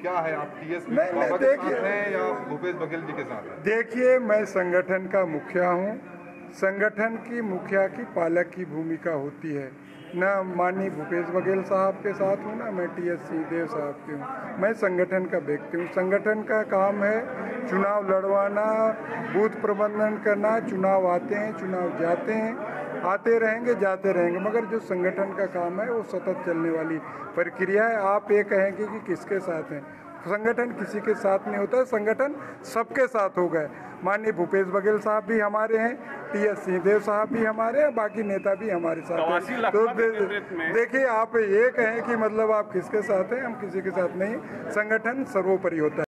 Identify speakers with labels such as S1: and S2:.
S1: क्या है, आप टीएस
S2: नहीं,
S1: बाबा के
S2: देखिए-
S1: साथ हैं या भूपेश बघेल जी के साथ हैं?
S2: देखिए, मैं संगठन का मुखिया हूँ। संगठन की मुखिया की पालक की भूमिका होती है। ना माननीय भूपेश बघेल साहब के साथ हूँ, ना मैं टी.एस. सिंहदेव साहब के हूँ। मैं संगठन का व्यक्ति हूँ। संगठन का काम है चुनाव लड़वाना, बूथ प्रबंधन करना। चुनाव आते हैं, चुनाव जाते हैं, आते रहेंगे, जाते रहेंगे, मगर जो संगठन का काम है वो सतत चलने वाली प्रक्रिया है। आप ये कहेंगे कि किसके साथ हैं, संगठन किसी के साथ नहीं होता है, संगठन सबके साथ हो गए। माननीय भूपेश बघेल साहब भी हमारे हैं, टी.एस. सिंहदेव साहब भी हमारे हैं, बाकी नेता भी हमारे साथ हैं। तो देखिए, आप ये कहें कि मतलब आप किसके साथ हैं, हम किसी के साथ नहीं। संगठन सर्वोपरि होता है।